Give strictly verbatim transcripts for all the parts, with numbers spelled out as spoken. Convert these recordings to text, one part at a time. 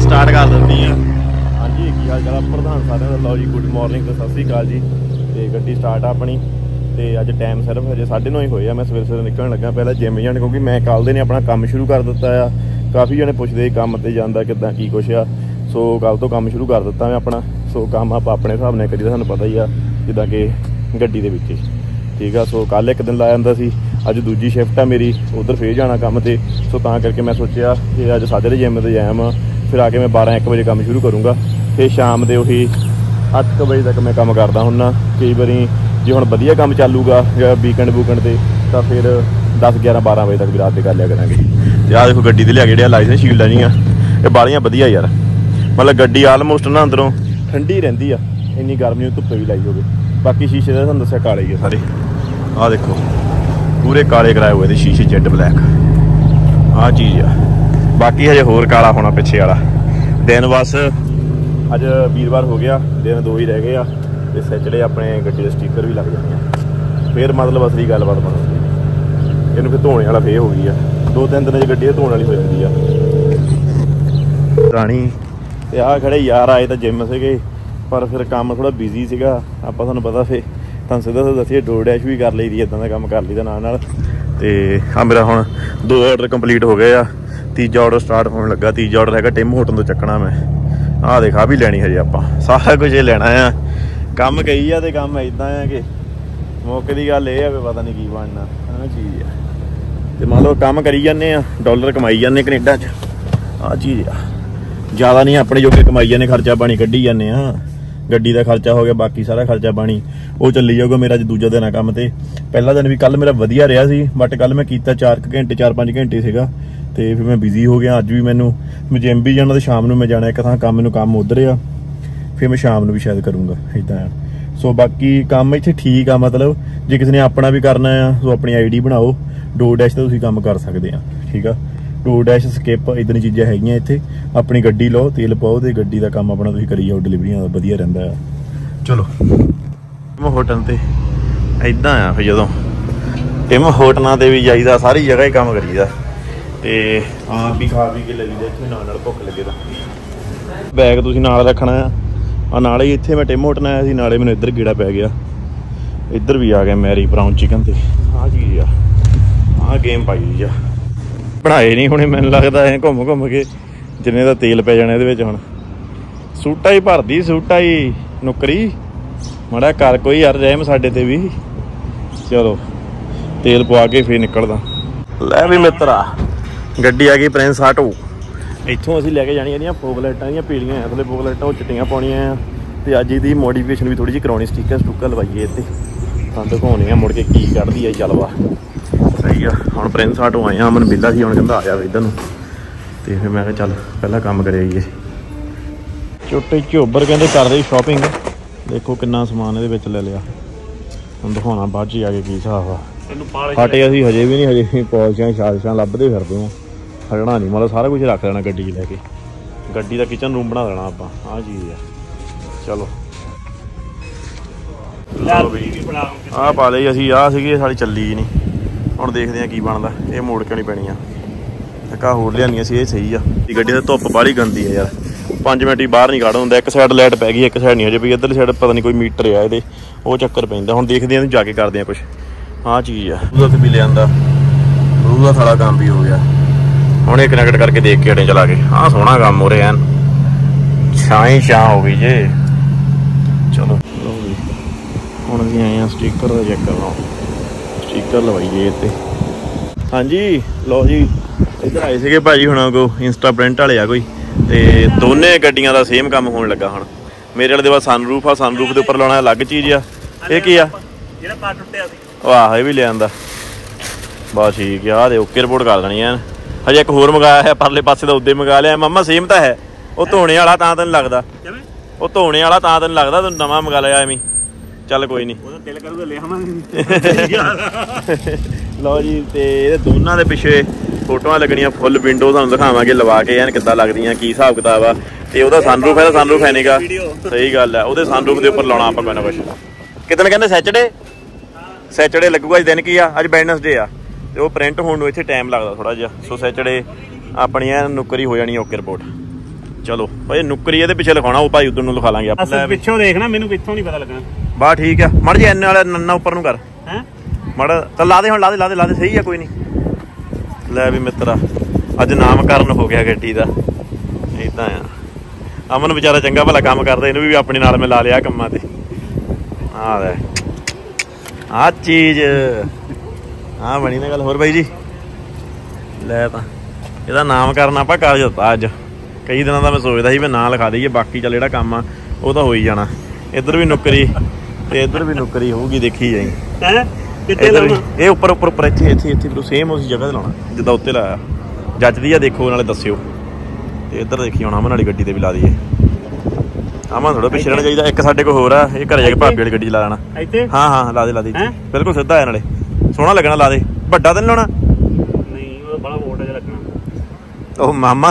Start कर दिंदी है। हाँ जी की हाल चाल प्रधान सारे का। लो जी गुड मॉर्निंग तो सत श्री अकाल जी। तो गड्डी स्टार्ट आ अपनी तो अज टाइम सिर्फ हजे साढ़े नौ ही होए। मैं सवेरे सवेरे निकलन लगा पहले जिम जाने क्योंकि मैं कल दिन अपना काम शुरू कर दिता आ। काफ़ी जने पुछते काम ते जांदा किद्दां की कुछ आ। सो कल तो काम शुरू कर दिता मैं अपना। सो काम आप अपने हिसाब नाल करिए, सानूं पता ही आ जिद्दां कि गड्डी दे विच ठीक है। सो कल एक दिन ला जांदा सी, अज दूजी शिफ्ट आ मेरी, उधर फिर जाना काम ते। सो तां करके मैं सोचा कि अज साढ़े जिम ते जाया मैं, फिर आके मैं बारह एक बजे काम शुरू करूँगा। फिर शाम के उही अठ बजे तक मैं काम करदा हुन्ना। कई बारी जे हुण वधिया काम चलूगा वीकेंड वूकेंड ते तां फिर दस ग्यारह बारह बजे तक भी रात दे कर लिया करांगे। ते आ देखो गड्डी ते लिया के लाइसेंस शील्डां जियां ये बालियां वधिया यार, मतलब गड्डी आलमोस्ट ना अंदरों ठंडी रहिंदी आ, इन्नी गर्मी धुप्पे भी लाई होवे। बाकी शीशे दा तुहानूं दस्सिया काले ही आ सारे, आ देखो पूरे काले कराए हुए थे शीशे जेट ब्लैक आ चीज़ आ। बाकी हजे होर काला होना पिछे वाला दिन। बस अज वीरवार हो गया, दिन दो ही रह गए आ ते सैचड़े अपने गड्डी के स्टीकर भी लग जाने, फिर मतलब असली गलबात बनूगी। इनू फिर धोने वाला फिर हो गई है, दो तीन दिन गड्डी धोने वाली हो जाती है राणी। ते आ खड़े यार आए तो जिम से, पर फिर काम थोड़ा बिजी सीगा। आप तुहानूं पता फिर तुहानूं सीधा सीधा दस्सिए डोर डैश भी कर ली दी, इदां दा काम कर लीदा नाल नाल। ते आ मेरा हुण दो ऑर्डर कंप्लीट हो गए आ, तीजा ऑर्डर स्टार्ट होने लगा। तीजा ऑर्डर है टिम होटल तो चकना मैं। आ देख आ भी लैनी हजे आपां सारा कुछ लेना आ। काम कही आ ते काम इदां आ कि मौके की गल ये है पता नहीं की बनना है चीज़ है। तो मान लो काम करी जाने आ, डॉलर कमाई जाने कनेडा च, आ चीज़ आ। ज़्यादा नहीं अपने जो कमाई जाने, खर्चा पानी कड्ढी जाने आ। गड्डी का खर्चा हो गया, बाकी सारा खर्चा पानी वो चली जाऊगा। मेरा अज दूजा दिन आ काम ते। पहला दिन भी कल मेरा वधिया रहा सी, बट कल मैं कीता चार घंटे चार पाँच घंटे सीगा ते फिर मैं बिजी हो गया। अज भी मैनू मैं जिम भी जाना, तो शाम नूं मैं जाना एक थां काम, मैनू काम उधर आ, फिर मैं शाम नूं भी शायद करूँगा इदां आ। सो बाकी काम इत्थे ठीक आ, मतलब जे किसी ने अपना भी करना आ सो अपनी आई डी बनाओ, डोर डैश ते तुसीं काम कर सकते आ ठीक आ। डोर डैश स्किप इदां दी चीज़ां हैगियां इत्थे। अपनी गड्डी लो, तेल पाओ ते गड्डी का काम अपना तुसीं करी जाओ, डिलीवरियां दा वधिया रहिंदा आ। चलो टिम होटल ते इदां आ, फिर जदों टिम होटलों ते भी जाईदा सारी जगह ही काम करीदा ते आप भी खा पी के लगी इत्थे नाल नाल भुख लगे तां बैग तुसीं नाल रखना आ। नाले ही इत्थे मैं टिम होटल आया सी, नाले मैनूं इधर गेड़ा पै गया, इधर भी आ गया मैरी ब्राउन चिकन ते आ चीज़ आ। आ गेम पाई दी आ, बनाए नहीं होने मैनूं लगदा है घुम घुम के जिन्ने दा तेल पै जाना इहदे विच। हुण सूटा ही भरदी, सूटा ही नुकरी माड़ा कर कोई यार रहम साडे ते भी। चलो तेल पवा के फिर निकलदा। लै भी मित्रा गड्डी आ गई प्रिंस आटो। इत्थों असीं लैके जानियां इहदियां फोग लाइटां दियां पीलियां आ, थल्ले फोग लाइटां चिट्टियां पाउणियां आ। ते अज्ज इहदी मोडिफिकेशन भी थोड़ी जी कराउणी, स्टिकर स्टूकर लवाइए इत्ते, तुहानूं दिखाउने आ मुड़ के की कढदी आ चलवा। सही आ, हुण प्रिंस आटो आए आ, अमन बिल्ला सी हुण कहंदा आ जा इधर नूं, ते फिर मैं कहा चल पहला काम करे आइए। छोटे झोबर कहते कर रही शॉपिंग, देखो कितना समान ये ले लिया। हम दिखाना बाद च जाके की हिसाब आ। फाटे असीं हजे भी नहीं, हजे भी पॉलिशां शालिशां लभदे फिरदे आ, हटना नहीं, मतलब सारा कुछ रख लेना गड्डी लैके। गड्डी का किचन रूम बना देना आपां, आ चीज़ है। चलो आ पा ਲਈ ਅਸੀਂ ਆ ਸੀਗੀ ਸਾਡੀ ਚੱਲੀ ਹੀ ਨਹੀਂ। ਹੁਣ ਦੇਖਦੇ ਆ ਕੀ ਬਣਦਾ, ਇਹ ਮੋੜ ਕੇ ਨਹੀਂ ਪੈਣੀ ਆ। ਇੱਕ ਆ ਹੋਰ ਲਿਆਉਣੀਆਂ ਸੀ, ਇਹ ਸਹੀ ਆ। ਗੱਡੀ ਦੀ ਧੁੱਪ ਬਾਹਲੀ ਗੰਦੀ ਆ ਯਾਰ, ਪੰਜ ਮਿੰਟ ਹੀ ਬਾਹਰ ਨਹੀਂ ਕੱਢ ਹੁੰਦਾ। ਇੱਕ ਸਾਈਡ ਲਾਈਟ ਪੈ ਗਈ, ਇੱਕ ਸਾਈਡ ਨਹੀਂ ਹਜੇ ਪਈ, ਇੱਧਰਲੀ ਸਾਈਡ ਪਤਾ ਨਹੀਂ ਕੋਈ ਮੀਟਰ ਆ ਇਹਦੇ, ਉਹ ਚੱਕਰ ਪੈਂਦਾ। ਹੁਣ ਦੇਖਦੇ ਆ ਜਾ ਕੇ ਕਰਦੇ ਆ ਕੁਛ। ਆਹ ਚੀਜ਼ ਆ ਉਹਦਾ ਵੀ ਲਿਆਂਦਾ, ਉਹਦਾ ਸਾਰਾ ਕੰਮ ਵੀ ਹੋ ਗਿਆ। ਹੁਣ ਇਹ ਕਨੈਕਟ ਕਰਕੇ ਦੇਖ ਕੇ ਅੜੇ ਚਲਾ ਕੇ। ਆਹ ਸੋਹਣਾ ਕੰਮ ਹੋ ਰਿਹਾ ਐਨ, ਛਾਂ ਹੀ ਛਾਂ ਹੋ ਗਈ ਜੇ। ਚਲੋ ਹੁਣ ਅਸੀਂ ਆਏ ਹਾਂ ਸਟੀਕਰ ਦਾ ਚੈੱਕ ਕਰਨਾ, ਸਟੀਕਰ ਲਵਾਈਏ ਇੱਥੇ। ਹਾਂਜੀ ਲਓ ਜੀ, ਇੱਧਰ ਆਏ ਸੀਗੇ ਭਾਜੀ ਹੁਣਾਂ ਕੋ, ਇੰਸਟਾ ਪ੍ਰਿੰਟ ਵਾਲੇ ਆ ਕੋਈ, ਤੇ ਦੋਨੇ ਗੱਡੀਆਂ ਦਾ ਸੇਮ ਕੰਮ ਹੋਣ ਲੱਗਾ। ਹੁਣ ਮੇਰੇ ਵਾਲੇ ਦੇ ਬਾਅਦ ਸਨਰੂਫ ਆ, ਸਨਰੂਫ ਦੇ ਉੱਪਰ ਲਾਉਣਾ ਅਲੱਗ ਚੀਜ਼ ਆ। ਇਹ ਕੀ ਆ ਜਿਹੜਾ ਪਾਰਟ ਟੁੱਟਿਆ ਸੀ, ਆਹ ਇਹ ਵੀ ਲਿਆਂਦਾ ਬਸ ਠੀਕ ਆ। ਦੇ ਓਕੇ ਰਿਪੋਰਟ ਕਰ ਦੇਣੀ ਐ। ਹਜੇ ਇੱਕ ਹੋਰ ਮੰਗਾਇਆ ਹੈ ਪਰਲੇ ਪਾਸੇ ਦਾ, ਉੱਦੇ ਮੰਗਾ ਲਿਆ ਮਾਮਾ, ਸੇਮ ਤਾਂ ਹੈ। ਉਹ ਧੋਣੇ ਵਾਲਾ ਤਾਂ ਤੈਨੂੰ ਲੱਗਦਾ, ਉਹ ਧੋਣੇ ਵਾਲਾ ਤਾਂ ਤੈਨੂੰ ਲੱਗਦਾ ਤੈਨੂੰ ਨਵਾਂ ਮੰਗਾ ਲਿਆ ਐਵੇਂ। ਚੱਲ ਕੋਈ ਨਹੀਂ, ਲਓ ਜੀ। ਤੇ ਇਹਦੇ ਦੋਨਾਂ ਦੇ ਪਿੱਛੇ ਫੋਟੋਆਂ ਲੱਗਣੀਆਂ ਫੁੱਲ ਵਿੰਡੋ, ਤੁਹਾਨੂੰ ਦਿਖਾਵਾਂਗੇ ਲਵਾ ਕੇ ਐਨ ਕਿੱਦਾਂ ਲੱਗਦੀਆਂ, ਕੀ ਹਿਸਾਬ ਕਿਤਾਬ ਆ। ਤੇ ਉਹਦਾ ਸਨਰੂਫ ਹੈ, ਸਨਰੂਫ ਹੈ ਨੀਗਾ, ਸਹੀ ਗੱਲ ਹੈ। ਉਹਦੇ ਸਨਰੂਫ ਦੇ ਉੱਪਰ ਲਾਉਣਾ ਆਪਾਂ ਕੋਈ ਨਾ ਕੁਛ। ਕਿਦਣ ਕਹਿੰਦੇ ਸੈਚਰਡੇ, ਸੈਚਰਡੇ ਲੱਗੂਗਾ। ਅੱਜ ਦਿਨ ਕੀ ਆ, ਅੱਜ ਵੈਡਨਸਡੇ ਆ, ਤੇ ਉਹ ਪ੍ਰਿੰਟ ਹੋਣ ਨੂੰ ਇੱਥੇ ਟਾਈਮ ਲੱਗਦਾ ਥੋੜਾ ਜਿਹਾ। ਸੋ ਸੈਚਰਡੇ ਆਪਣੀ ਐਨ ਨੁੱਕਰੀ ਹੋ ਜਾਣੀ ਓਕੇ ਰਿਪੋਰਟ। ਚਲੋ ਭਾਈ ਨੁੱਕਰੀ ਇਹਦੇ ਪਿੱਛੇ ਲਿਖਾਉਣਾ, ਉਹ ਭਾਈ ਉਧਰ ਨੂੰ ਲਿਖਾ ਲਾਂਗੇ ਆਪਾਂ। ਪਿੱਛੋਂ ਦੇਖਣਾ, ਮੈਨੂੰ ਪਿੱਛੋਂ ਨਹੀਂ ਪਤਾ ਲੱਗਣਾ। ਬਾ ਠੀਕ ਆ, ਮੜ ਜੇ ਐਨੇ ਵਾਲਾ ਨੰਨਾ ਉੱਪਰ ਨੂੰ ਕਰ ਹੈ ਮੜ ਤਾਂ ਲਾ ਦੇ ਹੁਣ, ਲਾ ਦੇ ਲਾ ਦੇ ਲਾ ਦੇ ਸਹੀ ਆ ਕੋਈ ਨਹੀਂ। ਲੈ ਵੀ ਮਿੱਤਰਾ ਅੱਜ ਨਾਮਕਰਨ ਹੋ ਗਿਆ ਗੱਡੀ ਦਾ। ਇਦਾਂ ਆ ਅਮਨ ਵਿਚਾਰਾ ਚੰਗਾ ਭਲਾ ਕੰਮ ਕਰਦਾ, ਇਹਨੂੰ ਵੀ ਆਪਣੇ ਨਾਲ ਮੈਂ ਲਾ ਲਿਆ ਕੰਮਾਂ ਤੇ। ਆਹ ਲੈ ਆਹ ਚੀਜ਼ ਆਹ ਬਣੀ ਨਾ ਗੱਲ। ਹੋਰ ਬਾਈ ਜੀ ਲੈ ਤਾਂ ਇਹਦਾ ਨਾਮਕਰਨ ਆਪਾਂ ਕਰ ਦਿੱਤਾ ਅੱਜ। ਕਈ ਦਿਨਾਂ ਦਾ ਮੈਂ ਸੋਚਦਾ ਸੀ ਵੀ ਨਾਂ ਲਿਖਾ ਦਈਏ, ਬਾਕੀ ਚੱਲ ਜਿਹੜਾ ਕੰਮ ਆ ਉਹ ਤਾਂ ਹੋ ਹੀ ਜਾਣਾ। ਇੱਧਰ ਵੀ ਨੁੱਕਰੀ ਤੇ ਇੱਧਰ ਵੀ ਨੁੱਕਰੀ ਹੋਊਗੀ, ਦੇਖੀ ਜਾਈ। ਇੱਧਰ ਵੀ ਇਹ ਉੱਪਰ ਉੱਪਰ ਉੱਪਰ ਇੱਥੇ ਇੱਥੇ ਇੱਥੇ ਸੇਮ ਉਸੇ ਜਗ੍ਹਾ ਤੇ ਲਾਉਣਾ ਜਿੱਦਾਂ ਉੱਤੇ ਲਾਇਆ। ਜੱਜਦੀ ਆ ਦੇਖੋ, ਨਾਲੇ ਦੱਸਿਓ। ਤੇ ਇੱਧਰ ਦੇਖੀ ਹੁਣ ਅਮਨ ਵਾਲੀ ਗੱਡੀ ਤੇ ਵੀ ਲਾ ਦਈਏ। ਅਮਨ ਥੋੜਾ ਪਿੱਛੇ ਰਹਿਣਾ ਚਾਹੀਦਾ। ਇੱਕ ਸਾਡੇ ਕੋਲ ਹੋਰ ਆ, ਇਹ ਘਰੇ ਜਾ ਕੇ ਭਾਬੀ ਵਾਲੀ ਗੱਡੀ ਲਾ ਲੈਣਾ। ਹਾਂ ਹਾਂ ਲਾ ਦੇ ਲਾ ਦੇ, ਬਿਲਕੁਲ ਸਿੱਧਾ ਆ, ਨਾਲੇ ਸੋਹਣਾ ਲੱਗਣਾ। ਲਾ ਦੇ, ਵੱਡਾ ਤਾਂ ਨੀ ਲਾਉਣਾ। ਨਹੀਂ ਉਹ ਬੜਾ ਮੋਟਾ ਜਿਹਾ ਲੱਗਣਾ। ਉਹ ਮਾਮਾ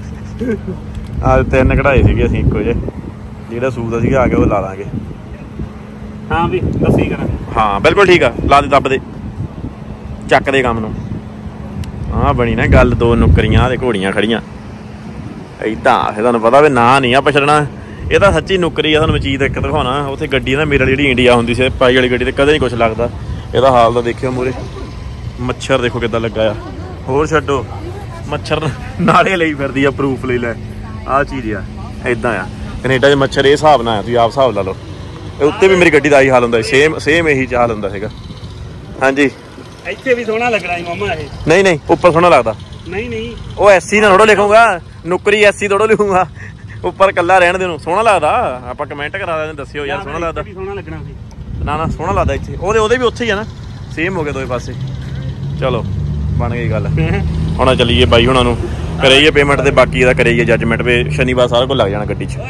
ਆ ਤਿੰਨ ਕਢਾਏ ਸੀਗੇ ਅਸੀਂ ਇੱਕੋ ਜਿਹੇ, ਜਿਹੜਾ ਸੂਟ ਸੀਗਾ ਆ ਕੇ ਉਹ ਲਾ ਲਾਂਗੇ। ਹਾਂ ਵੀ ਦੱਸੀ ਕਰਾਂ। ਹਾਂ ਬਿਲਕੁਲ ਠੀਕ ਆ, ਲਾ ਦੇ ਦੱਬ ਦੇ, ਚੱਕ ਦੇ ਕੰਮ ਨੂੰ। ਹਾਂ ਬਣੀ ਨਾ ਗੱਲ, ਦੋ ਨੁੱਕਰੀਆਂ ਤੇ ਘੋੜੀਆਂ ਖੜੀਆਂ ਏਦਾਂ। ਫਿਰ ਤੁਹਾਨੂੰ ਪਤਾ ਵੀ ਨਾਂ ਨਹੀਂ ਆਪਾਂ ਛੱਡਣਾ। ਇਹ ਤਾਂ ਸੱਚੀ ਨੁੱਕਰੀ ਆ। ਤੁਹਾਨੂੰ ਮੈਂ ਚੀਜ਼ ਇੱਕ ਦਿਖਾਉਣਾ। ਉੱਥੇ ਗੱਡੀ ਨਾ ਮੇਰੇ ਵਾਲੀ ਜਿਹੜੀ ਇੰਡੀਆ ਹੁੰਦੀ ਸੀ ਪਾਈ ਵਾਲੀ ਗੱਡੀ ਤੇ ਕਦੇ ਨਹੀਂ ਕੁਛ ਲੱਗਦਾ। ਇਹਦਾ ਹਾਲ ਤਾਂ ਦੇਖਿਓ ਮੂਹਰੇ, ਮੱਛਰ ਦੇਖੋ ਕਿੱਦਾਂ ਲੱਗਾ ਆ। ਹੋਰ ਛੱਡੋ, ਮੱਛਰ ਨਾਲੇ ਲਈ ਫਿਰਦੀ ਆ, ਪ੍ਰੂਫ ਲਈ। ਲੈ ਆਹ ਚੀਜ਼ ਆ, ਏਦਾਂ ਆ ਕੈਨੇਡਾ 'ਚ ਮੱਛਰ ਇਹ ਹਿਸਾਬ ਨਾਲ ਆ, ਤੁਸੀਂ ਆਪ ਹਿਸਾਬ ਲਾ ਲਓ। ਇਹ ਉੱਤੇ ਵੀ ਮੇਰੀ ਗੱਡੀ ਦਾ ਆਹੀ ਹਾਲ ਹੁੰਦਾ, ਸੇਮ ਸੇਮ ਇਹੀ ਹਾਲ ਹੁੰਦਾ ਸੀਗਾ। ਹਾਂਜੀ ਇੱਥੇ ਵੀ ਸੋਹਣਾ ਲੱਗਣਾ ਸੀ ਮਾਮਾ ਇਹ। ਨਹੀਂ ਨਹੀਂ ਉੱਪਰ ਸੋਹਣਾ ਲੱਗਦਾ। ਨਹੀਂ ਨਹੀਂ ਉਹ ਐਸੀ ਨਾ ਥੋੜੋ ਲਿਖੂਗਾ, ਨੁੱਕਰੀ ਐਸੀ ਥੋੜੋ ਲਿਖੂਗਾ, ਉੱਪਰ ਕੱਲਾ ਰਹਿਣ ਦੇ ਨੂੰ। ਸੋਹਣਾ ਲੱਗਦਾ, ਆਪਾਂ ਕਮੈਂਟ ਕਰਾ ਦਿੰਦੇ, ਦੱਸਿਓ ਯਾਰ ਸੋਹਣਾ ਲੱਗਦਾ। ਸੋਹਣਾ ਲੱਗਣਾ ਸੀ ਨਾ ਨਾ ਸੋਹਣਾ ਲੱਗਦਾ ਇੱਥੇ। ਉਹਦੇ ਉਹਦੇ ਵੀ ਉੱਥੇ ਹੀ ਆ ਨਾ, ਸੇਮ ਹੋ ਗਿਆ ਦੋਵੇਂ ਪਾਸੇ। ਚਲੋ ਬਣ ਗਈ ਗੱਲ। ਹੁਣ ਚੱਲੀਏ ਬਾਈ ਹੁਣਾਂ ਨੂੰ ਕਰਾਈਏ ਪੇਮੈਂਟ ਤੇ ਬਾਕੀ ਇਹਦਾ ਕਰਾਈਏ ਜੱਜਮੈਂਟ। ਵੀ ਸ਼ਨੀਵਾਰ ਸਾਰਾ ਕੁਝ ਲੱਗ ਜਾਣਾ ਗੱਡੀ 'ਚ।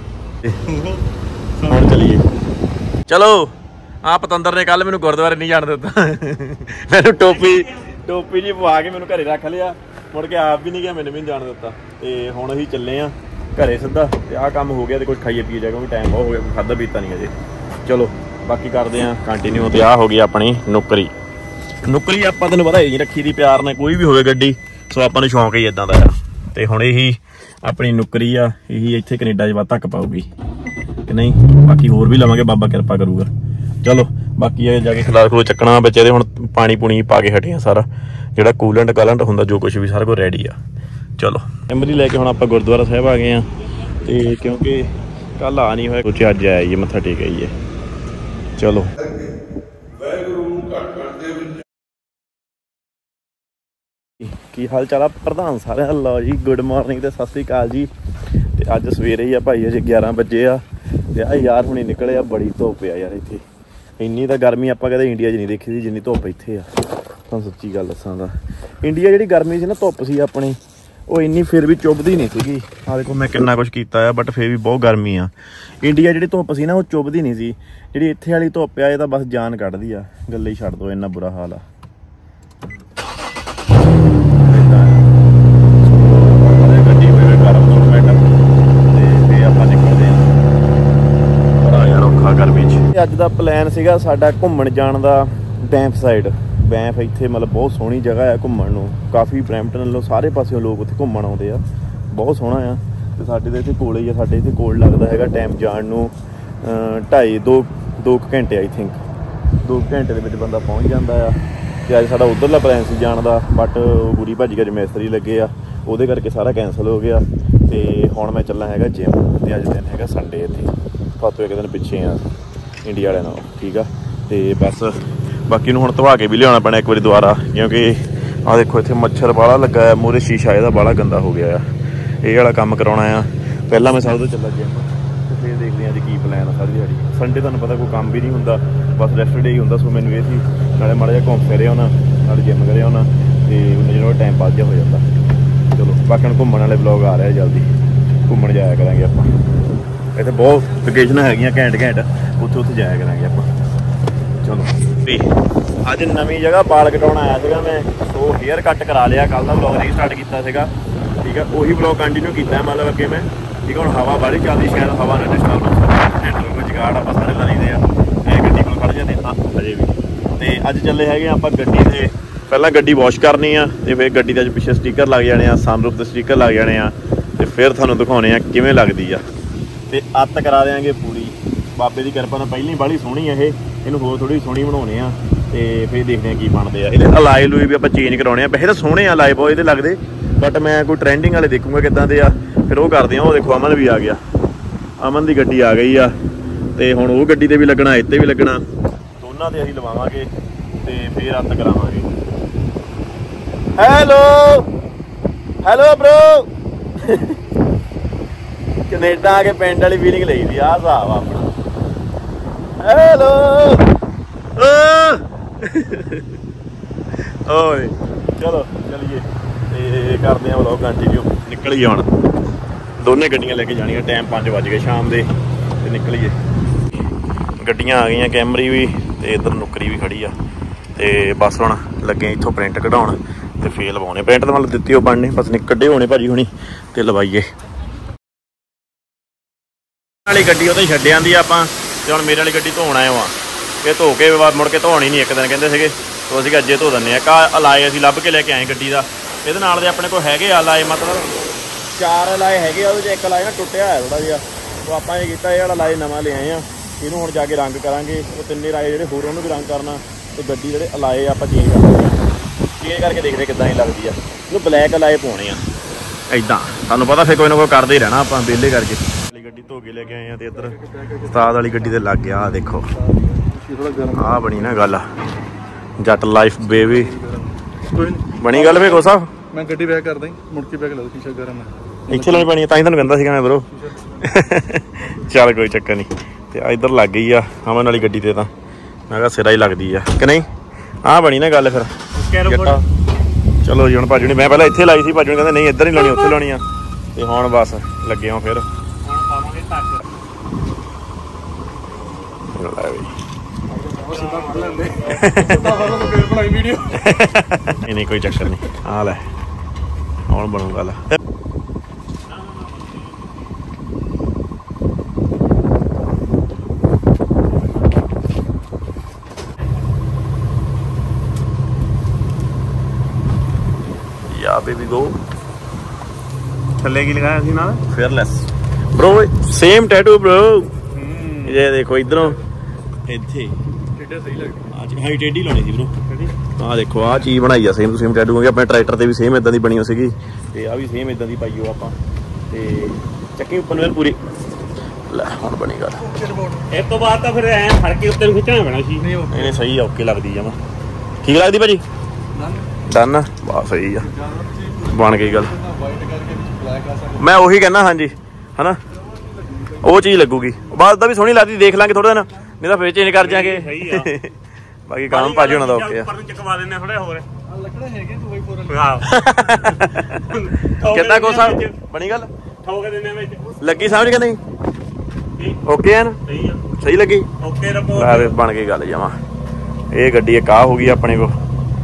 ਹੁਣ ਚੱਲੀਏ। ਚਲੋ ਆ ਪਤੰਦਰ ਨੇ ਕੱਲ ਮੈਨੂੰ ਗੁਰਦੁਆਰੇ ਨਹੀਂ ਜਾਣ ਦਿੱਤਾ। ਮੈਨੂੰ ਟੋਪੀ ਟੋਪੀ ਜੀ ਪਵਾ ਕੇ ਮੈਨੂੰ ਘਰੇ ਰੱਖ ਲਿਆ, ਮੁੜ ਕੇ ਆਪ ਵੀ ਨਹੀਂ ਗਿਆ, ਮੈਨੂੰ ਵੀ ਨਹੀਂ ਜਾਣ ਦਿੱਤਾ। ਤੇ ਹੁਣ ਅਸੀਂ ਚੱਲੇ ਆ ਘਰੇ ਸਿੱਧਾ। ਤੇ ਆਹ ਕੰਮ ਹੋ ਗਿਆ ਤੇ ਕੁਝ ਖਾਈਏ ਪੀਏ ਜਾ, ਕਿਉਂਕਿ ਟਾਈਮ ਬਹੁਤ ਹੋ ਗਿਆ, ਖਾਧਾ ਪੀਤਾ ਨਹੀਂ ਅਜੇ। ਚਲੋ ਬਾਕੀ ਕਰਦੇ ਆ ਕੰਟੀਨਿਊ। ਤੇ ਆਹ ਹੋ ਗਈ ਆਪਣੀ ਨੁੱਕਰੀ। ਨੁੱਕਰੀ ਆਪਾਂ ਤੈਨੂੰ ਪਤਾ ਹੀ ਰੱਖੀ ਦੀ ਪਿਆਰ ਨਾਲ, ਕੋਈ ਵੀ ਹੋਵੇ ਗੱਡੀ। ਸੋ ਆਪਾਂ ਨੂੰ ਸ਼ੌਂਕ ਹੀ ਇਦਾਂ ਦਾ ਆ। ਤੇ ਹੁਣ ਇਹੀ ਆਪਣੀ ਨੁੱਕਰੀ ਆ, ਇਹੀ ਇੱਥੇ ਕੈਨੇਡਾ 'ਚ ਵੱਧ ਤੱਕ ਪਾਊਗੀ ਕਿ ਨਹੀਂ। ਬਾਕੀ ਹੋਰ ਵੀ ਲਵਾਂਗੇ, ਬਾਬਾ ਕਿਰਪਾ ਕਰੂਗਾ। ਚਲੋ ਬਾਕੀ ਇਹ ਜਾ ਕੇ ਖਿਲਾਰ ਖਲੋ ਚੱਕਣਾ ਬੱਚੇ ਦੇ। ਹੁਣ ਪਾਣੀ ਪੂਣੀ ਪਾ ਕੇ ਹਟੇ ਆ, ਸਾਰਾ ਜਿਹੜਾ ਕੂਲੈਂਟ ਕਾਲੈਂਟ ਹੁੰਦਾ ਜੋ ਕੁਛ ਵੀ ਸਾਰਾ ਕੁਝ ਰੈਡੀ ਆ। ਚਲੋ ਐਮਰੀ ਲੈ ਕੇ ਹੁਣ ਆਪਾਂ ਗੁਰਦੁਆਰਾ ਸਾਹਿਬ ਆ ਗਏ ਆ। ਤੇ ਕਿਉਂਕਿ ਕੱਲ ਆ ਨਹੀਂ ਹੋਇਆ, ਸੋਚਿਆ ਅੱਜ ਆਈਏ ਮੱਥਾ ਟੇਕ ਆਈਏ। ਚਲੋ ਕੀ ਹਾਲ ਚਾਲ ਆ ਪ੍ਰਧਾਨ ਸਾਰਿਆਂ ਦਾ। ਲਓ ਜੀ ਗੁੱਡ ਮਾਰਨਿੰਗ ਤੇ ਸਤਿ ਸ੍ਰੀ ਅਕਾਲ ਜੀ। ਤੇ ਅੱਜ ਸਵੇਰੇ ਹੀ ਆ ਭਾਈ, ਅਜੇ ਗਿਆਰਾਂ ਵਜੇ ਆ। ਤੇ ਆ ਯਾਰ ਹੁਣੇ ਨਿਕਲੇ ਆ, ਬੜੀ ਧੁੱਪ ਆ ਯਾਰ ਇੱਥੇ। ਇੰਨੀ ਤਾਂ ਗਰਮੀ ਆਪਾਂ ਕਦੇ ਇੰਡੀਆ 'ਚ ਨਹੀਂ ਦੇਖੀ ਸੀ ਜਿੰਨੀ ਧੁੱਪ ਇੱਥੇ ਆ। ਤੁਹਾਨੂੰ ਸੱਚੀ ਗੱਲ ਦੱਸਾਂ ਤਾਂ ਇੰਡੀਆ ਜਿਹੜੀ ਗਰਮੀ ਸੀ ਨਾ, ਧੁੱਪ ਸੀ ਆਪਣੀ, ਉਹ ਇੰਨੀ ਫਿਰ ਵੀ ਚੁੱਭਦੀ ਨਹੀਂ ਸੀਗੀ। ਆਹ ਦੇਖੋ ਮੈਂ ਕਿੰਨਾ ਕੁਛ ਕੀਤਾ ਆ, ਬਟ ਫਿਰ ਵੀ ਬਹੁਤ ਗਰਮੀ ਆ। ਇੰਡੀਆ ਜਿਹੜੀ ਧੁੱਪ ਸੀ ਨਾ, ਉਹ ਚੁੱਭਦੀ ਨਹੀਂ ਸੀ। ਜਿਹੜੀ ਇੱਥੇ ਵਾਲੀ ਧੁੱਪ ਆ, ਇਹ ਤਾਂ ਬਸ ਜਾਨ ਕੱਢਦੀ ਆ। ਗੱਲੇ ਹੀ ਛੱਡ ਦੋ, ਇੰਨਾ ਬੁਰਾ ਹਾਲ ਆ। ਗੱਡੀ ਮੇਰੇ ਗਰਮ ਦੋ ਮਿੰਟ ਤੇ ਫਿਰ ਆਪਾਂ ਨਿਕਲਦੇ ਹਾਂ। ਬੜਾ ਯਾਰ ਔਖਾ ਗਰਮੀ 'ਚ। ਅੱਜ ਦਾ ਪਲਾਨ ਸੀਗਾ ਸਾਡਾ ਘੁੰਮਣ ਜਾਣ ਦਾ ਬੈਂਫ ਸਾਈਡ। ਬੈਂਫ ਇੱਥੇ ਮਤਲਬ ਬਹੁਤ ਸੋਹਣੀ ਜਗ੍ਹਾ ਆ ਘੁੰਮਣ ਨੂੰ। ਕਾਫੀ ਬਰੈਂਪਟਨ ਨਾਲੋਂ ਸਾਰੇ ਪਾਸਿਓਂ ਲੋਕ ਉੱਥੇ ਘੁੰਮਣ ਆਉਂਦੇ ਆ, ਬਹੁਤ ਸੋਹਣਾ ਆ। ਤੇ ਸਾਡੇ ਤਾਂ ਇੱਥੇ ਕੋਲ ਹੀ ਆ, ਸਾਡੇ ਇੱਥੇ ਕੋਲ ਲੱਗਦਾ ਹੈਗਾ ਟਾਈਮ ਜਾਣ ਨੂੰ ਢਾਈ ਦੋ ਦੋ ਕੁ ਘੰਟੇ ਆਈ ਥਿੰਕ। ਦੋ ਘੰਟੇ ਦੇ ਵਿੱਚ ਬੰਦਾ ਪਹੁੰਚ ਜਾਂਦਾ ਆ। ਤੇ ਅੱਜ ਸਾਡਾ ਉੱਧਰਲਾ ਪਲਾਨ ਸੀ ਜਾਣ ਦਾ, ਬਟ ਗੁਰੀ ਭਾਜੀ ਅੱਜ ਮਿਸਤਰੀ ਲੱਗੇ ਆ, ਉਹਦੇ ਕਰਕੇ ਸਾਰਾ ਕੈਂਸਲ ਹੋ ਗਿਆ। ਤੇ ਹੁਣ ਮੈਂ ਚੱਲਾਂ ਹੈਗਾ ਜਿਮ। ਤੇ ਅੱਜ ਦਿਨ ਹੈਗਾ ਸੰਡੇ, ਇੱਥੇ ਫਾਤੋ ਇੱਕ ਦਿਨ ਪਿੱਛੇ ਆ ਇੰਡੀਆ ਵਾਲਿਆਂ ਨਾਲ, ਠੀਕ ਆ। ਤੇ ਬਸ ਬਾਕੀ ਨੂੰ ਹੁਣ ਧਵਾ ਕੇ ਵੀ ਲਿਆਉਣਾ ਪੈਣਾ ਇੱਕ ਵਾਰੀ ਦੁਬਾਰਾ, ਕਿਉਂਕਿ ਆਹ ਦੇਖੋ ਇੱਥੇ ਮੱਛਰ ਬਾਹਲਾ ਲੱਗਾ ਆ ਮੂਹਰੇ, ਸ਼ੀਸ਼ਾ ਇਹਦਾ ਬਾਹਲਾ ਗੰਦਾ ਹੋ ਗਿਆ ਆ। ਇਹ ਵਾਲਾ ਕੰਮ ਕਰਾਉਣਾ ਆ ਪਹਿਲਾਂ। ਮੈਂ ਸਭ ਤੋਂ ਚੱਲਾ ਜਿਮ, ਤੇ ਫਿਰ ਦੇਖਦੇ ਹਾਂ ਅੱਜ ਕੀ ਪਲਾਨ ਆ ਸਾਰੀ ਦਿਹਾੜੀ। ਸੰਡੇ ਤੁਹਾਨੂੰ ਪਤਾ ਕੋਈ ਕੰਮ ਵੀ ਨਹੀਂ ਹੁੰਦਾ, ਬਸ ਰੈਸਟ ਡੇ ਹੀ ਹੁੰਦਾ। ਸੋ ਮੈਨੂੰ ਇਹ ਸੀ ਨਾਲੇ ਮਾੜਾ ਜਿਹਾ ਘੁੰਮ ਫਿਰੇ ਆਉਣਾ, ਨਾਲੇ ਜਿਮ ਕਰੇ ਆਉਣਾ, ਤੇ ਉਹਨਾਂ ਜਿਹੜਾ ਟਾਈਮ ਪਾਸ ਜਿਹਾ ਹੋ ਜਾਂਦਾ। ਚਲੋ ਬਾਕੀ ਹੁਣ ਘੁੰਮਣ ਵਾਲੇ ਵਲੋਗ ਆ ਰਿਹਾ ਜਲਦੀ, ਘੁੰਮਣ ਜਾਇਆ ਕਰਾਂਗੇ ਆਪਾਂ। ਇੱਥੇ ਬਹੁਤ ਲੋਕੇਸ਼ਨਾਂ ਹੈਗੀਆਂ ਘੈਂਟ ਘੈਂਟ, ਉੱਥੇ ਉੱਥੇ ਜਾਇਆ ਕਰਾਂਗੇ ਆਪਾਂ। ਚਲੋ ਵੀ ਅੱਜ ਨਵੀਂ ਜਗ੍ਹਾ ਵਾਲ ਕਟਾਉਣ ਆਇਆ ਸੀਗਾ ਮੈਂ, ਸੋ ਹੇਅਰ ਕੱਟ ਕਰਾ ਲਿਆ। ਕੱਲ੍ਹ ਦਾ ਵਲੋਗ ਨਹੀਂ ਸਟਾਰਟ ਕੀਤਾ ਸੀਗਾ, ਠੀਕ ਆ। ਉਹੀ ਵਲੋਗ ਕੰਟੀਨਿਊ ਕੀਤਾ ਮਤਲਬ ਅੱਗੇ ਮੈਂ, ਠੀਕ ਆ। ਹੁਣ ਹਵਾ ਬਾਹਲੀ ਚੱਲਦੀ, ਸ਼ਾਇਦ ਹਵਾ ਨਾਲ ਡਿਸਟਰਬੈਂਸ ਹੈਂਡਲ ਕੋਈ ਜਗਾੜ ਆਪਾਂ ਸਾਰੇ ਲਾਈਦੇ ਆ। ਇਹ ਗੱਡੀ ਕੋਲ ਖੜ੍ਹ ਜਾਂਦੇ ਹਾਂ ਹਜੇ ਵੀ। ਤੇ ਅੱਜ ਚੱਲੇ ਹੈਗੇ ਆਪਾਂ ਗੱਡੀ ਤੇ, ਪਹਿਲਾਂ ਗੱਡੀ ਵਾਸ਼ ਕਰਨੀ ਆ, ਤੇ ਫਿਰ ਗੱਡੀ ਦੇ ਪਿੱਛੇ ਸਟੀਕਰ ਲੱਗ ਜਾਣੇ ਆ, ਸਨਰੂਫ ਦੇ ਸਟੀਕਰ ਲੱਗ ਜਾਣੇ ਆ, ਤੇ फिर थानू दिखाने आ किवें लगदी आ ते अत्त करा देंगे पूरी बाबे की किरपा नाल। पहली बाली सोहनी है इहनूं होर थोड़ी सोहनी बनाउने आ ते फिर देखते हैं की बनते आ। इहदे अलाए लूए भी आपां चेंज कराउने आ। वैसे तां सोहणे आ अलाए बहुत इहदे लगदे बट मैं कोई ट्रेंडिंग वाले देखूंगा किदां दे आ फिर वो करदे आ। वो देखो अमन भी आ गया अमन की गड्डी आ गई आ ते हुण वो गड्डी ते भी लगना इत्ते भी लगना दोनों ते असीं लवावांगे ते फिर अत्त करावांगे। हेलो हेलो ब्रो कनेडा आके पिंड वाली फीलिंग लई दी आ हिसाब अपना। हेलो ओए चलो चलिए ते करते हैं व्लॉग कंटिन्यू। निकलिए हुण दोने गड्डियां लेके जानियां टाइम पाँच बज गए शाम दे ते निकलिए। गड्डियां आ गई कैमरी भी ते इधर नुकरी भी खड़ी आ ते बस हुण लगे इत्थों प्रिंट कढाउण ते फेल लवाने। प्रिंट तो मतलब दित्ती बनने बस नहीं कड्ढे होने भाजी हुणी ते लवाइए। वाली गड्डी उत्थे छड्ड आंदी आपां ते हुण मेरे वाली गड्डी धोण आए आ कि धो के मुड़ के धोनी नहीं। एक दिन कहंदे सीगे तो असीं अज्जे धो दिंदे आ। अलाए असीं लभ के लैके आए गड्डी दा इहदे नाल दे अपने कोल हैगे अलाए मतलब चार अलाए हैगे आ। ਉਹਦੇ 'ਚ ਇੱਕ अलाए ना टुੱਟਿਆ होया थोड़ा जिहा तो आपां ਇਹ ਕੀਤਾ ਇਹ वाला अलाए नवां ले आए आ। ਇਹਨੂੰ ਹੁਣ ਜਾ ਕੇ रंग करांगे ਉਹ ਤਿੰਨੇ ਅਲਾਏ ਜਿਹੜੇ ਹੋਰ ਉਹਨੂੰ भी रंग करना ਤੇ ਗੱਡੀ ਜਿਹੜੇ ਅਲਾਏ ਆਪਾਂ ਚੇਂਜ ਕਰ चेंज करके देखते किदा ही लगती है। जो ब्लैक अलाए पाने इदा सानू पता फिर कोई ना कोई करते ही रहना आप बेले करके। गड्डी धो के लेके आए हैं तो इधर उस्ताद वाली गड्डी ते लग गया। देखो आ बनी ना गल जट लाइफ बेबी बनी गल वे को साहब मैं गड्डी बैक कर दी मुड़ के बैक ला शीशा गरम है इत्थे लानी पैनी तां तुहानू कहंदा सीगा मैं ब्रो चल कोई चक्कर नहीं। ते इधर लग गई आ अमन वाली गड्डी ते तां मैं कहा सिरा ही लगदी आ कि नहीं। आ बनी ना गल फिर चलो जी हुण भाजी मैं पहले इत्थे लाई सी भाजी कहंदे नहीं इधर नहीं लानी उत्थे लानी आ ते हुण बस लगे हो फिर नहीं कोई चक्कर नहीं। आ लै हुण बनू गल बेबी गो थल्ले की लगाया थी ना fearless bro same tattoo bro. ये देखो इधरों इत्थे टेढ़ा सही लगदा आज हाई टेढ़ी लानी थी ब्रो। आ देखो आ चीज बनाई आ सेम टू सेम टैटू क्योंकि अपने ट्रैक्टर ते भी सेम इदां दी बनी हो सीगी ते आ भी सेम इदां दी पाई हो आपां ते ਚੱਕੀ ਉੱਪਰ ਨੂੰ ਪੂਰੀ ਲੈ ਹੁਣ ਬਣੀ ਗੱਲ। ਇਸ ਤੋਂ ਬਾਅਦ ਤਾਂ ਫਿਰ ਐ ਫੜ ਕੇ ਉੱਤੇ ਨੂੰ ਖਿੱਚਣਾ ਪੈਣਾ ਸੀ। ਨਹੀਂ ਇਹ ਸਹੀ ਆ ਓਕੇ ਲੱਗਦੀ ਜਮਾ ਠੀਕ ਲੱਗਦੀ ਭਾਜੀ ਡਨ ਵਾਹ ਸਹੀ ਆ बन गई गल। मैं उही कहना हाँ जी है ना वो चीज़ लगूगी बाद भी सोहनी लगती देख लांगे थोड़ा दिन नहीं तो फिर चेंज कर जाएंगे। बाकी काम भाजी होना दा ओके कितना को साहब बनी गल लगी समझ के नहीं ओके है ना सही लगी बन गई गल जमा। ये गड्डी एक आ होगी अपने को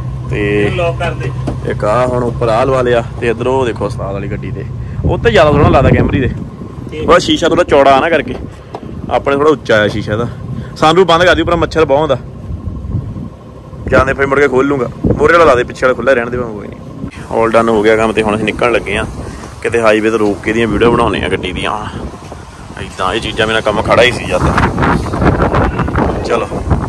एक आ हुण उपर आ लवा लिया ते इधर वो देखो उस्ताद वाली गड्डी ते उत्ते ज़्यादा सोहना लगदा कैमरी दे थोड़ा शीशा थोड़ा चौड़ा ना करके अपने थोड़ा उच्चा है शीशा दा। सनरूफ बंद कर दी उपर मच्छर बहुत होंदा जाने फिर मुड़ के खोल लूँगा मोरे वाला ला दे पिछे वाला खुला रहने दे कोई नहीं। ऑल डन हो गया काम ते हुण असीं निकलण लगे आ किते हाईवे ते रोक के दी वीडियो बनाउने आ गड्डी दियां इदां ये चीज़ां मेरा काम खड़ा ही सी ज्यादा। चलो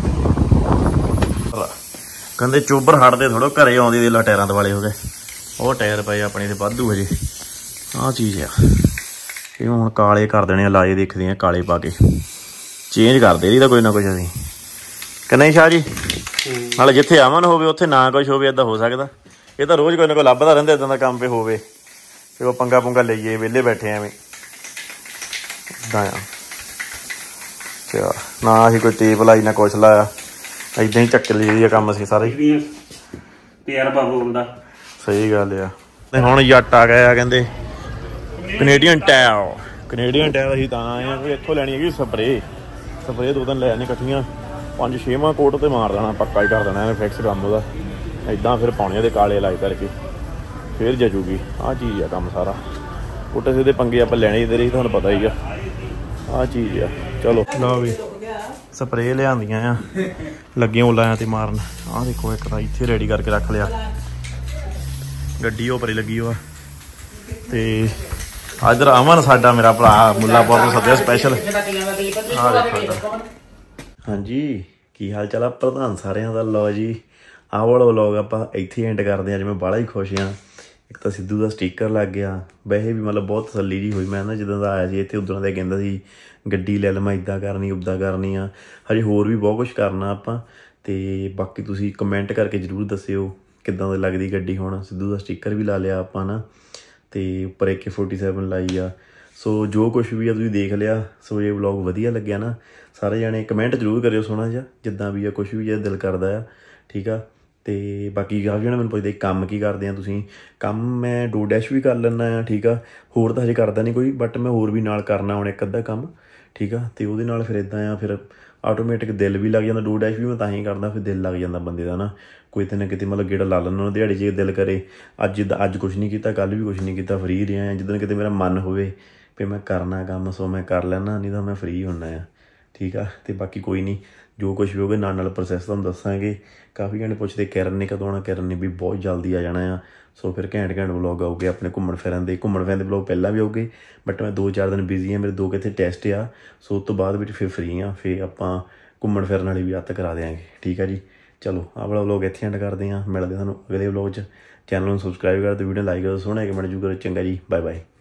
कहते चोबर हटते थोड़ा घरे आँदी दे ला टायरां वाले हो गए वो टायर पे अपने वाधू हजे आ चीज़ आ ये हुण काले कर देने लाए देखते हैं काले पा के चेंज कर दे कोई ना कुछ असीं कि नहीं शाह जी नाले जिथे अमन होवे उत्थे ना कुछ होवे इदां हो सकदा। ये तो रोज़ कोई ना कोई लभदा रहिंदा इदां दा काम पे होवे ते वो पंगा पुंगा लईए विहले बैठे एवें इदां आ अच्छा ना असीं कोई टेप लाई ना कुछ लाया इदां ही चक ली काम असीं सारे तजर्बा बोलदा सही गल आ। ते हुण जट आ गए कहंदे कनेडियन टैल कनेडियन टैल असीं तां आए आ कि इत्थों लैनी हैगी स्प्रे स्प्रे दो दिन लैनी कट्ठियां पंज छेवां कोट ते मार देना पक्का ही कर देना एवें फिक्स काम ओहदा इदां फिर पाउणे दे काले लाई करके फिर जचूगी आ चीज़ आ काम सारा पुट्टे सीधे पंगे आपां लैणे ही तेरे तुहानूं पता ही आ आ चीज़ आ। चलो लो भी स्प्रे लियांदियां आ लगियां उलायां ते मारन आ देखो एक तां इत्थे रेडी करके रख लिया गड्डी उपर ही लगी हो ते ਇੱਧਰ ਅਮਨ ਸਾਡਾ ਮੇਰਾ ਭਰਾ ਮੁੱਲਾਪੁਰ ਤੋਂ ਸੱਦਿਆ ਸਪੈਸ਼ਲ। ਹਾਂਜੀ ਕੀ ਹਾਲ ਚਾਲ ਆ ਪ੍ਰਧਾਨ ਸਾਰਿਆਂ ਦਾ। ਲਓ ਜੀ ਆਹ ਵਾਲਾ ਵਲੋਗ ਆਪਾਂ ਇੱਥੇ ਐਂਡ ਕਰਦੇ ਹਾਂ। ਅੱਜ ਮੈਂ ਬਾਹਲਾ ਹੀ ਖੁਸ਼ ਹਾਂ। ਇੱਕ ਤਾਂ ਸਿੱਧੂ ਦਾ ਸਟੀਕਰ ਲੱਗ ਗਿਆ, ਵੈਸੇ ਵੀ ਮਤਲਬ ਬਹੁਤ ਤਸੱਲੀ ਜਿਹੀ ਹੋਈ। ਮੈਂ ਨਾ ਜਦੋਂ ਦਾ ਆਇਆ ਸੀ ਇੱਥੇ ਉਦੋਂ ਦਾ ਕਹਿੰਦਾ ਸੀ ਗੱਡੀ ਲੈ ਲਵਾਂ, ਇੱਦਾਂ ਕਰਨੀ ਉੱਦਾਂ ਕਰਨੀ ਆ। ਹਜੇ ਹੋਰ ਵੀ ਬਹੁਤ ਕੁਛ ਕਰਨਾ ਆਪਾਂ। ਅਤੇ ਬਾਕੀ ਤੁਸੀਂ ਕਮੈਂਟ ਕਰਕੇ ਜ਼ਰੂਰ ਦੱਸਿਓ ਕਿੱਦਾਂ ਦੀ ਲੱਗਦੀ ਗੱਡੀ। ਹੁਣ ਸਿੱਧੂ ਦਾ ਸਟੀਕਰ ਵੀ ਲਾ ਲਿਆ ਆਪਾਂ ਨਾ, ਅਤੇ ਉੱਪਰ ਏ ਕੇ ਫੋਰਟੀ ਸੈਵਨ ਲਾਈ ਆ। ਸੋ ਜੋ ਕੁਛ ਵੀ ਆ ਤੁਸੀਂ ਦੇਖ ਲਿਆ। ਸੋ ਇਹ ਵਲੋਗ ਵਧੀਆ ਲੱਗਿਆ ਨਾ, ਸਾਰੇ ਜਾਣੇ ਕਮੈਂਟ ਜ਼ਰੂਰ ਕਰਿਓ ਸੋਹਣਾ ਜਿਹਾ, ਜਿੱਦਾਂ ਵੀ ਆ ਕੁਛ ਵੀ ਜੇ ਦਿਲ ਕਰਦਾ ਆ। ਠੀਕ ਆ। ਅਤੇ ਬਾਕੀ ਕਾਫੀ ਜਣੇ ਮੈਨੂੰ ਪੁੱਛਦੇ ਕੰਮ ਕੀ ਕਰਦੇ ਆ ਤੁਸੀਂ। ਕੰਮ ਮੈਂ ਡੋ ਡੈਸ਼ ਵੀ ਕਰ ਲੈਂਦਾ ਹਾਂ। ਠੀਕ ਆ। ਹੋਰ ਤਾਂ ਹਜੇ ਕਰਦਾ ਨਹੀਂ ਕੋਈ, ਬਟ ਮੈਂ ਹੋਰ ਵੀ ਨਾਲ ਕਰਨਾ ਹੁਣ ਇੱਕ ਅੱਧਾ ਕੰਮ। ਠੀਕ ਆ। ਅਤੇ ਉਹਦੇ ਨਾਲ ਫਿਰ ਇੱਦਾਂ ਆ, ਫਿਰ ਆਟੋਮੈਟਿਕ ਦਿਲ ਵੀ ਲੱਗ ਜਾਂਦਾ। ਡੋ ਡੈਸ਼ ਵੀ ਮੈਂ ਤਾਂ ਹੀ ਕਰਦਾ, ਫਿਰ ਦਿਲ ਲੱਗ ਜਾਂਦਾ ਬੰਦੇ ਦਾ ਨਾ। ਕੋਈ ਤੇ ਨਾ ਕਿਤੇ ਮਤਲਬ ਗੇੜਾ ਲਾ ਲੈਂਦਾ ਦਿਹਾੜੀ 'ਚ ਦਿਲ ਕਰੇ। ਅੱਜ ਅੱਜ ਕੁਛ ਨਹੀਂ ਕੀਤਾ, ਕੱਲ੍ਹ ਵੀ ਕੁਛ ਨਹੀਂ ਕੀਤਾ, ਫਰੀ ਰਿਹਾ। ਜਿੱਦਣ ਕਿਤੇ ਮੇਰਾ ਮਨ ਹੋਵੇ ਵੀ ਮੈਂ ਕਰਨਾ ਕੰਮ, ਸੋ ਮੈਂ ਕਰ ਲੈਂਦਾ, ਨਹੀਂ ਤਾਂ ਮੈਂ ਫਰੀ ਹੁੰਦਾ ਆ। ਠੀਕ ਆ। ਅਤੇ ਬਾਕੀ ਕੋਈ ਨਹੀਂ, ਜੋ ਕੁਛ ਵੀ ਹੋਵੇ ਨਾਲ ਨਾਲ ਪ੍ਰੋਸੈਸ ਤੁਹਾਨੂੰ ਦੱਸਾਂਗੇ। ਕਾਫੀ ਜਣੇ ਪੁੱਛਦੇ ਕਿਰਨ ਨੇ ਕਦੋਂ ਆਉਣਾ, ਕਿਰਨ ਨੇ ਵੀ ਬਹੁਤ ਜਲਦੀ ਆ ਜਾਣਾ ਆ। ਸੋ ਫਿਰ ਘੈਂਟ ਘੈਂਟ ਵਲੋਗ ਆਊਗੇ ਆਪਣੇ ਘੁੰਮਣ ਫਿਰਨ ਦੇ। ਘੁੰਮਣ ਫਿਰਨ ਦੇ ਵਲੋਗ ਪਹਿਲਾਂ ਵੀ ਆਊਗੇ, ਬਟ ਮੈਂ ਦੋ ਚਾਰ ਦਿਨ ਬਿਜ਼ੀ ਹਾਂ। ਮੇਰੇ ਦੋ ਕਿਤੇ ਟੈਸਟ ਆ, ਸੋ ਉਸ ਤੋਂ ਬਾਅਦ ਵਿੱਚ ਫਿਰ ਫਰੀ ਹਾਂ। ਫਿਰ ਆਪਾਂ ਘੁੰਮਣ ਫਿਰਨ ਵਾਲੀ ਵੀ ਅੱਤ ਕਰਾ ਦਿਆਂਗੇ। ਠੀਕ ਆ ਜੀ। ਚਲੋ ਆਹ ਵਾਲਾ ਵਲੋਗ ਇੱਥੇ ਐਂਡ ਕਰਦੇ ਹਾਂ। ਮਿਲਦੇ ਤੁਹਾਨੂੰ ਅਗਲੇ ਵਲੋਗ 'ਚ। ਚੈਨਲ ਨੂੰ ਸਬਸਕ੍ਰਾਈਬ ਕਰ ਦਿਓ, ਵੀਡੀਓ ਲਾਈਕ ਕਰੋ, ਸੋਹਣਾ ਕਮੈਂਟ ਜ਼ਰੂਰ ਕਰੋ। ਚੰਗਾ ਜੀ, ਬਾਏ ਬਾਏ।